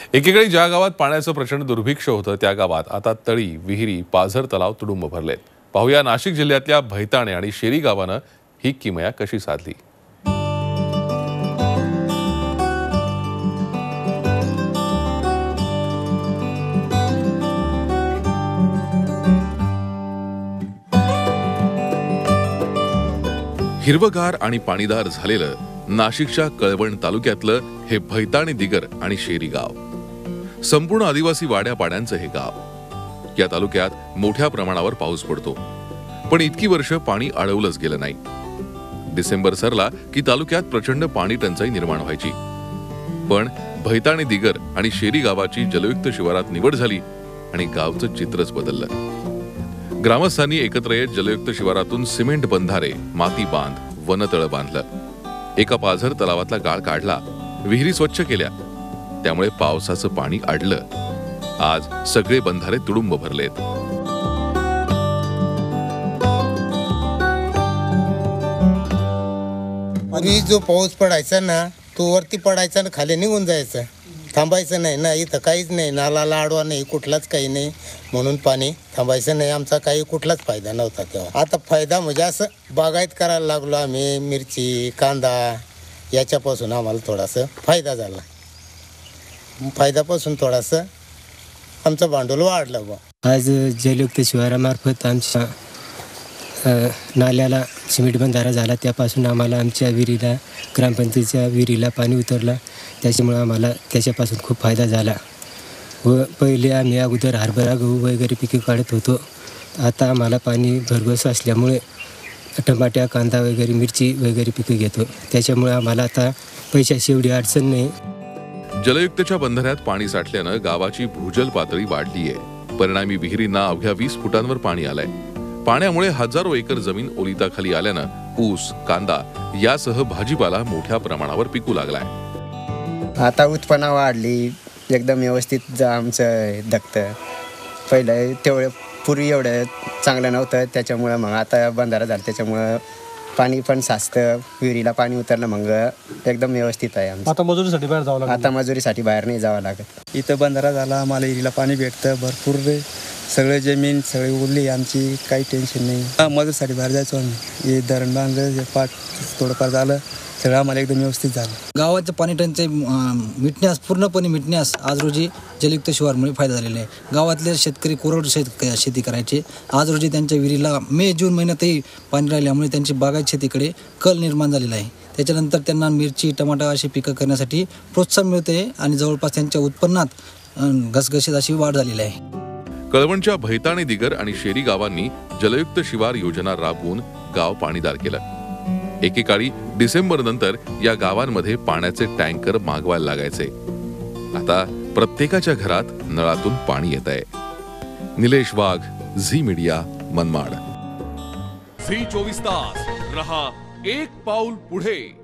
एकेकाळी ज्या गावात पाण्याचं प्रचंड दुर्भिक्ष होतं त्या गावात आता तळी, विहिरी, पाझर तलाव तुडुंब भरलेत. पाहूया नाशिक जिल्ह्यातल्या भैताणे आणि शेरी गावानं ही किमया कशी साधली. हिरवगार आणि पाणीदार झालेलं नाशिकच्या कळवण तालुक्यातलं हे भैताणे दिगर आणि शेरी गाव. संपूर्ण आदिवासी वाड्या पाड्यांचं हे गाव. या तालुक्यात मोठ्या प्रमाणावर पाऊस पडतो, पण इतकी वर्ष पाणी अडवलंच गेलं नाही. डिसेंबर सरला की तालुक्यात प्रचंड पाणी टंचाई निर्माण व्हायची. पण भैताणे दिगर आणि शेरी गावाची जलयुक्त शिवारात निवड झाली आणि गावचं चित्रच बदललं. ग्रामस्थांनी एकत्र येत जलयुक्त शिवारातून सिमेंट बंधारे, माती बांध, वनतळ बांधलं. एका पाझर तलावातला गाळ काढला, विहिरी स्वच्छ केल्या. त्यामुळे पावसाचं पाणी अडलं. आज सगळे बंधारे तुडुंब भरलेत. पूर्वी जो पाऊस पडायचा ना, तो वरती पडायचा आणि खाली निघून जायचा. थांबायचं नाही ना, इथं काहीच नाही, नाला आडवा नाही, कुठलाच काही नाही, म्हणून पाणी थांबायचं नाही. आमचा काही कुठलाच फायदा नव्हता तेव्हा. आता फायदा म्हणजे असं बागायत करायला लागलो आम्ही. मिरची, कांदा याच्यापासून आम्हाला थोडासा फायदा झाला. फायद्यापासून थोडासा आमचं भांडवल वाढलं बा. आज जलयुक्त शिवारामार्फत आमच्या नाल्याला सिमेंट बंधारा झाला. त्यापासून आम्हाला आमच्या विहिरीला, ग्रामपंचायतीच्या विहिरीला पाणी उतरलं. त्याच्यामुळे आम्हाला त्याच्यापासून खूप फायदा झाला. व पहिले आम्ही अगोदर हरभरा, गहू वगैरे पिके काढत होतो. आता आम्हाला पाणी भरघोस असल्यामुळे टमाट्या, कांदा वगैरे, मिरची वगैरे पिके घेतो. त्याच्यामुळे आम्हाला आता पैशाची एवढी अडचण नाही. जलयुक्तच्या बंधाऱ्यात पाणी साठल्यानं गावाची भूजल पातळी वाढली आहे. परिणामी विहिरींना अवघ्या 20 फुटांवर पाणी आलंय. पाण्यामुळे हजारो एकर जमीन ओलिताखाली आल्यानं ऊस, कांदा यासह भाजीपाला मोठ्या प्रमाणावर पिकू लागलाय. आता उत्पन्न वाढली, एकदम व्यवस्थित आमचं दगतं. पहिलं तेवढं पूर्वी एवढं चांगलं नव्हतं. त्याच्यामुळं मग आता बंधारा झाला, त्याच्यामुळं पाणी पण साचतं. विहिरीला पाणी उतरलं, मग एकदम व्यवस्थित आहे आमचं. आता मजुरीसाठी बाहेर जावं लागतं. आता मजुरीसाठी बाहेर नाही जावं लागत. इथं बंधारा झाला, आम्हाला विहिरीला पाणी भेटतं भरपूर. सगळं जमीन सगळी उरली आमची, काही टेन्शन नाही. मजुरीसाठी बाहेर जायचो आम्ही. हे धरण बांधलं, हे पाट थोडंफार झालं, सगळं आम्हाला एकदम व्यवस्थित झालं. गावाचं पाणी टंचाई पूर्णपणे मिटण्यास आज रोजी जलयुक्त शिवारमुळे फायदा झालेला आहे. गावातले शेतकरी कोरड शेती करायचे. आज रोजी त्यांच्या विहिरीला मे, जून महिन्यातही पाणी राहिल्यामुळे त्यांची बागायत शेतीकडे कल निर्माण झालेला आहे. त्याच्यानंतर त्यांना मिरची, टमाटा अशी पिकं करण्यासाठी प्रोत्साहन मिळते आणि जवळपास त्यांच्या उत्पन्नात घसघशीत अशी वाढ झालेली आहे. कळवणच्या भैताणे दिगर आणि शेरी गावांनी जलयुक्त शिवार योजना राबवून गाव पाणीदार केलं. एकेकाळी डिसेंबर नंतर या गावांमध्ये पाण्याचे टँकर मागवायला लागायचे. आता प्रत्येकाच्या घरात नळातून पाणी येत आहे. निलेश वाघ, झी मीडिया, मनमाड. झी 24 तास रहा एक पाऊल पुढे.